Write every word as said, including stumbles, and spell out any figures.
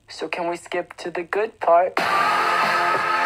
So can we skip to the good part?